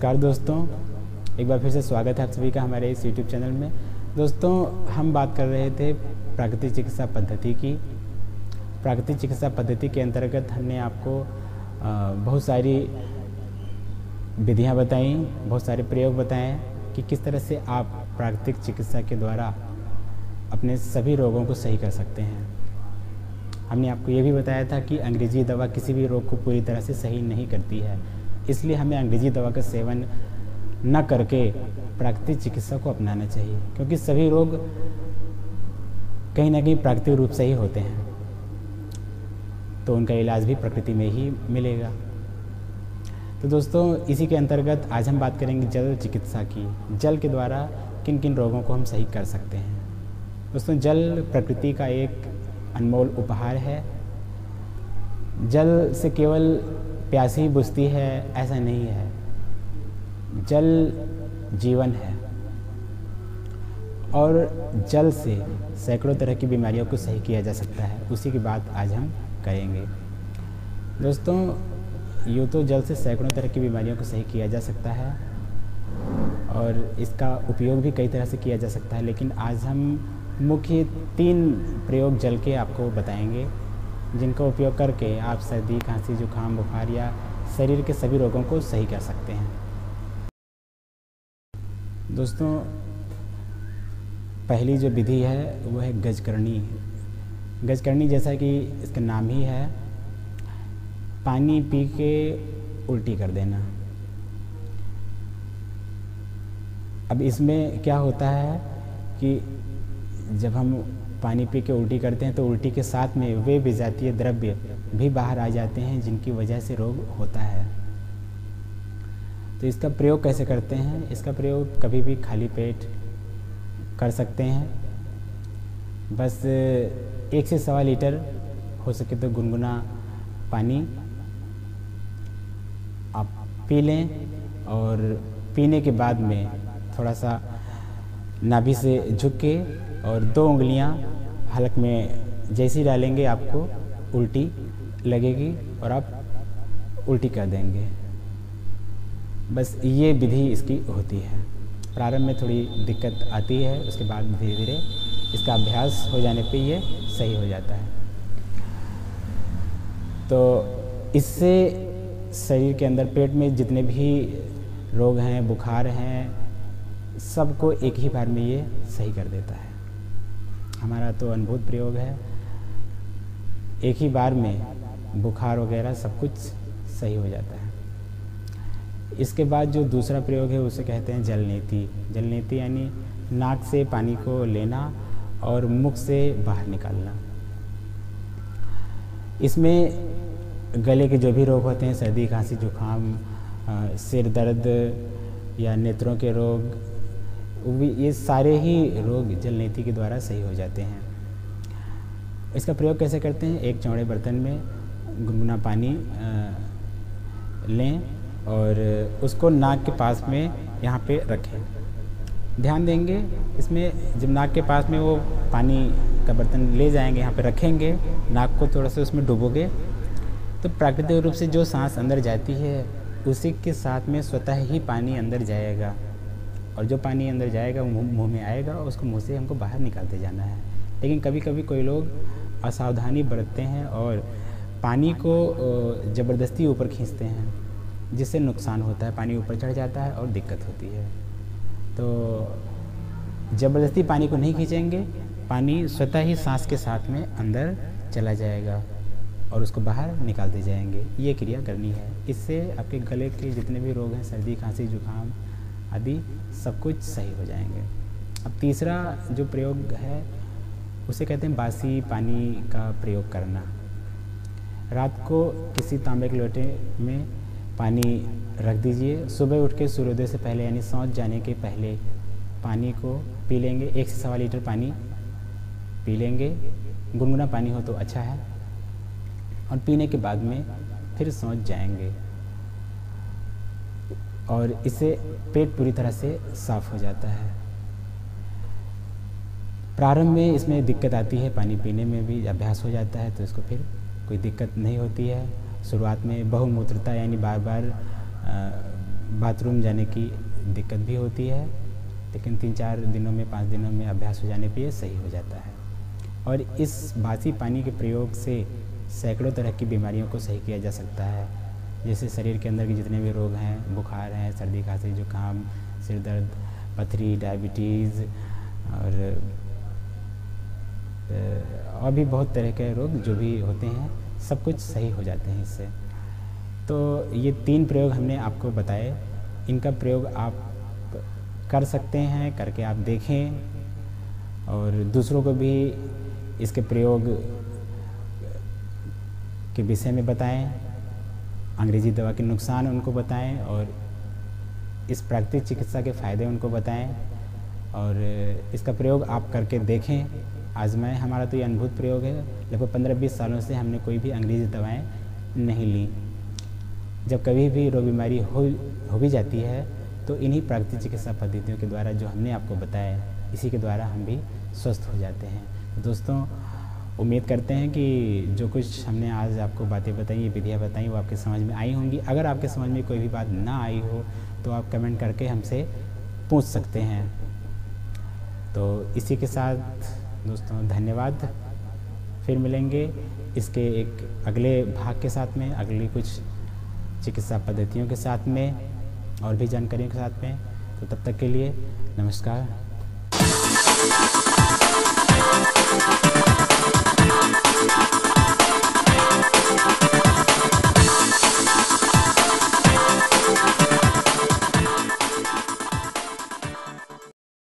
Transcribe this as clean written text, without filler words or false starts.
नमस्कार दोस्तों, एक बार फिर से स्वागत है आप सभी का हमारे इस YouTube चैनल में। दोस्तों, हम बात कर रहे थे प्राकृतिक चिकित्सा पद्धति की। प्राकृतिक चिकित्सा पद्धति के अंतर्गत हमने आपको बहुत सारी विधियां बताई, बहुत सारे प्रयोग बताएं कि किस तरह से आप प्राकृतिक चिकित्सा के द्वारा अपने सभी रोगों को सही कर सकते हैं। हमने आपको ये भी बताया था कि अंग्रेजी दवा किसी भी रोग को पूरी तरह से सही नहीं करती है, इसलिए हमें अंग्रेजी दवा का सेवन न करके प्राकृतिक चिकित्सा को अपनाना चाहिए, क्योंकि सभी रोग कहीं ना कहीं प्राकृतिक रूप से ही होते हैं, तो उनका इलाज भी प्रकृति में ही मिलेगा। तो दोस्तों, इसी के अंतर्गत आज हम बात करेंगे जल चिकित्सा की। जल के द्वारा किन किन रोगों को हम सही कर सकते हैं। दोस्तों, जल प्रकृति का एक अनमोल उपहार है। जल से केवल प्यास ही बुझती है, ऐसा नहीं है। जल जीवन है और जल से सैकड़ों तरह की बीमारियों को सही किया जा सकता है। उसी की बात आज हम करेंगे। दोस्तों, यूँ तो जल से सैकड़ों तरह की बीमारियों को सही किया जा सकता है और इसका उपयोग भी कई तरह से किया जा सकता है, लेकिन आज हम मुख्य 3 प्रयोग जल के आपको बताएंगे, जिनका उपयोग करके आप सर्दी, खांसी, जुकाम, बुखार या शरीर के सभी रोगों को सही कर सकते हैं। दोस्तों, पहली जो विधि है वो है गजकरणी। गजकरणी, जैसा कि इसका नाम ही है, पानी पी के उल्टी कर देना। अब इसमें क्या होता है कि जब हम पानी पी के उल्टी करते हैं तो उल्टी के साथ में वे विजातीय द्रव्य भी बाहर आ जाते हैं, जिनकी वजह से रोग होता है। तो इसका प्रयोग कैसे करते हैं? इसका प्रयोग कभी भी खाली पेट कर सकते हैं। बस 1 से 1.25 लीटर हो सके तो गुनगुना पानी आप पी लें और पीने के बाद में थोड़ा सा नाभि से झुक के और 2 उंगलियां हलक में जैसे ही डालेंगे आपको उल्टी लगेगी और आप उल्टी कर देंगे। बस ये विधि इसकी होती है। प्रारंभ में थोड़ी दिक्कत आती है, उसके बाद धीरे धीरे इसका अभ्यास हो जाने पे ये सही हो जाता है। तो इससे शरीर के अंदर, पेट में जितने भी रोग हैं, बुखार हैं, सबको एक ही बार में ये सही कर देता है। हमारा तो अनुभूत प्रयोग है, एक ही बार में बुखार वगैरह सब कुछ सही हो जाता है। इसके बाद जो दूसरा प्रयोग है उसे कहते हैं जलनेति। जलनेति यानी नाक से पानी को लेना और मुख से बाहर निकालना। इसमें गले के जो भी रोग होते हैं, सर्दी, खांसी, जुकाम, सिर दर्द या नेत्रों के रोग, ये सारे ही रोग जलनेति के द्वारा सही हो जाते हैं। इसका प्रयोग कैसे करते हैं? एक चौड़े बर्तन में गुनगुना पानी लें और उसको नाक के पास में यहाँ पे रखें। ध्यान देंगे, इसमें जब नाक के पास में वो पानी का बर्तन ले जाएंगे, यहाँ पे रखेंगे, नाक को थोड़ा सा उसमें डुबोगे, तो प्राकृतिक रूप से जो सांस अंदर जाती है उसी के साथ में स्वतः ही पानी अंदर जाएगा, और जो पानी अंदर जाएगा वो मुंह में आएगा और उसको मुंह से हमको बाहर निकालते जाना है। लेकिन कभी कभी कोई लोग असावधानी बरतते हैं और पानी को ज़बरदस्ती ऊपर खींचते हैं, जिससे नुकसान होता है, पानी ऊपर चढ़ जाता है और दिक्कत होती है। तो ज़बरदस्ती पानी को नहीं खींचेंगे, पानी स्वतः ही सांस के साथ में अंदर चला जाएगा और उसको बाहर निकालते जाएंगे। ये क्रिया करनी है। इससे आपके गले के जितने भी रोग हैं, सर्दी, खांसी, जुकाम आदि, सब कुछ सही हो जाएंगे। अब तीसरा जो प्रयोग है उसे कहते हैं बासी पानी का प्रयोग करना। रात को किसी तांबे के लोटे में पानी रख दीजिए, सुबह उठ के सूर्योदय से पहले यानी सौंध जाने के पहले पानी को पी लेंगे। 1 से 1.25 लीटर पानी पी लेंगे, गुनगुना पानी हो तो अच्छा है, और पीने के बाद में फिर सौंध जाएंगे और इससे पेट पूरी तरह से साफ हो जाता है। प्रारंभ में इसमें दिक्कत आती है, पानी पीने में भी अभ्यास हो जाता है तो इसको फिर कोई दिक्कत नहीं होती है। शुरुआत में बहुमूत्रता यानी बार बार बाथरूम जाने की दिक्कत भी होती है, लेकिन 3-4 दिनों में 5 दिनों में अभ्यास हो जाने पे ये सही हो जाता है। और इस बासी पानी के प्रयोग से सैकड़ों तरह की बीमारियों को सही किया जा सकता है, जैसे शरीर के अंदर के जितने भी रोग हैं, बुखार हैं, सर्दी खांसी जुकाम, सिर दर्द, पथरी, डायबिटीज़ और भी बहुत तरह के रोग जो भी होते हैं सब कुछ सही हो जाते हैं इससे। तो ये 3 प्रयोग हमने आपको बताए, इनका प्रयोग आप कर सकते हैं, करके आप देखें और दूसरों को भी इसके प्रयोग के विषय में बताएं, अंग्रेज़ी दवा के नुकसान उनको बताएं और इस प्राकृतिक चिकित्सा के फ़ायदे उनको बताएं और इसका प्रयोग आप करके देखें, आजमाएं। हमारा तो ये अनुभूत प्रयोग है, लगभग 15-20 सालों से हमने कोई भी अंग्रेज़ी दवाएं नहीं ली। जब कभी भी रोग बीमारी हो भी जाती है तो इन्हीं प्राकृतिक चिकित्सा पद्धतियों के द्वारा जो हमने आपको बताया, इसी के द्वारा हम भी स्वस्थ हो जाते हैं। तो दोस्तों, उम्मीद करते हैं कि जो कुछ हमने आज आपको बातें बताई, ये विधियाँ बताई, वो आपके समझ में आई होंगी। अगर आपके समझ में कोई भी बात ना आई हो तो आप कमेंट करके हमसे पूछ सकते हैं। तो इसी के साथ दोस्तों धन्यवाद, फिर मिलेंगे इसके एक अगले भाग के साथ में, अगली कुछ चिकित्सा पद्धतियों के साथ में और भी जानकारियों के साथ में। तो तब तक के लिए नमस्कार।